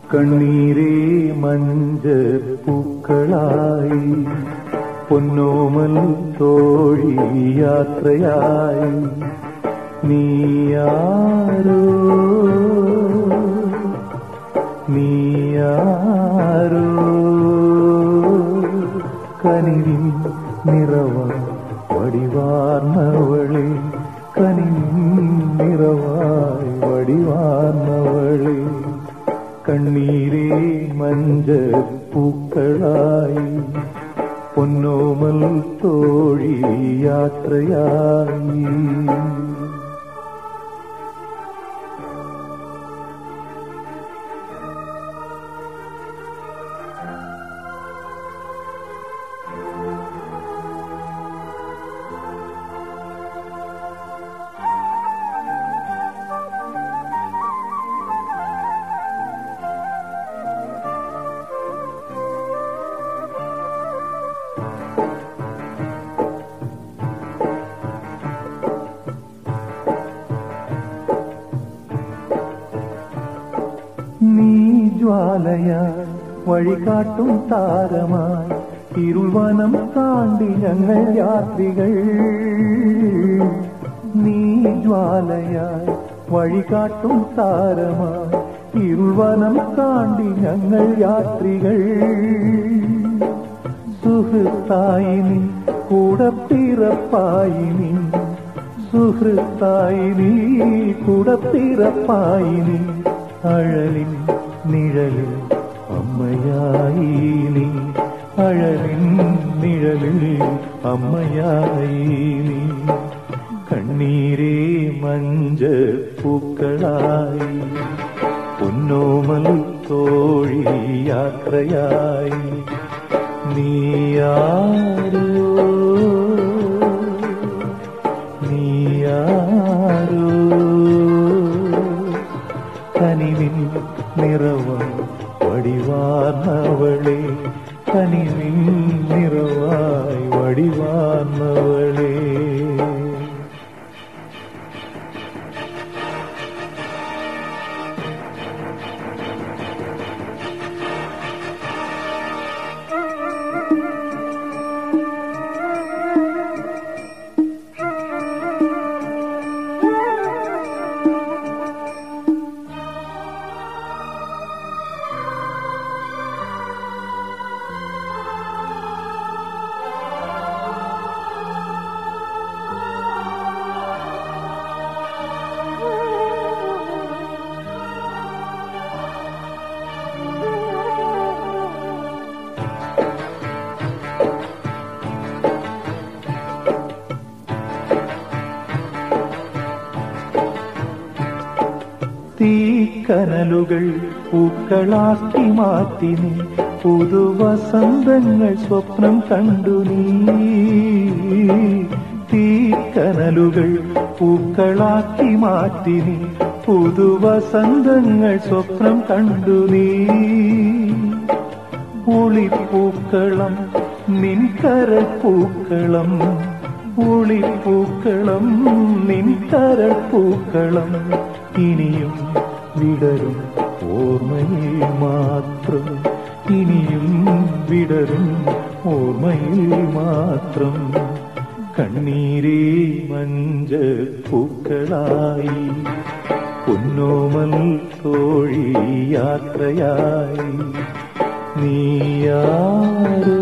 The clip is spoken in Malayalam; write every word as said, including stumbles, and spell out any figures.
കണ്ണീരേ മഞ്ചപ്പൂക്കളായി പൊന്നോമൽ തോഴി യാത്രയായി നീയാരോ നീയാരോ കനിവിൻ നിറവായി വടിവാർന്നവളെ കനിവിൻ നിറവായി വടിവാർന്നവളെ കണ്ണീരേ മഞ്ചപ്പൂക്കളായി പൊന്നോമൽ തോഴി യാത്രയായി നീ ജ്വാലയായി വഴികാട്ടും താരമായി ഇരുൾവനം താണ്ടി ഞങ്ങൾ യാത്രികൾ നീ ജ്വാലയായി വഴികാട്ടും താരമായി ഇരുൾവനം താണ്ടി ഞങ്ങൾ യാത്രികൾ സുഹൃത്തായി നീ കൂടപ്പിറപ്പായി നീ സുഹൃത്തായി നീ കൂടപ്പിറപ്പായി നീ അഴലിൻ നിഴലിൽ അമ്മയായി നീ അഴലിൻ നിഴലിൽ അമ്മയായി നീ കണ്ണീരേ മഞ്ചപ്പൂക്കളായി പൊന്നോമൽ തോഴി യാത്രയായി നീയാരോ നീയാരോ കനിവിൻ നിറവായി വടിവാർന്നവളെ കനിവിൻ നിറവായി വടിവാർന്നവളെ തീക്കനലുകൾ പൂക്കളാക്കി മാറ്റി നീ പുതുവസന്തങ്ങൾ സ്വപ്നം കണ്ടു നീ തീക്കനലുകൾ പൂക്കളാക്കി മാറ്റി നീ പുതുവസന്തങ്ങൾ സ്വപ്നം കണ്ടു നീ പുളിപ്പൂക്കളം നിൻകരൾ പൂക്കളം പുളിപ്പൂക്കളം നിൻകരൾ പൂക്കളം ഇനിയും വിടരും ഓർമ്മയിൽ മാത്രം ഇനിയും വിടരും ഓർമ്മയിൽ മാത്രം കണ്ണീരേ മഞ്ചപ്പൂക്കളായി പൊന്നോമൽ തോഴി യാത്രയായി നീയാരോ